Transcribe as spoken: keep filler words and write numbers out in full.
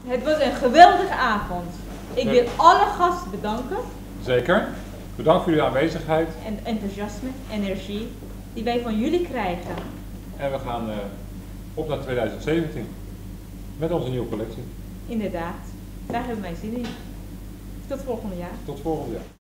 Het was een geweldige avond. Ik wil alle gasten bedanken. Zeker. Bedankt voor jullie aanwezigheid. En enthousiasme, energie die wij van jullie krijgen. En we gaan uh, op naar tweeduizend zeventien met onze nieuwe collectie. Inderdaad, daar hebben wij zin in. Tot volgend jaar. Tot volgend jaar.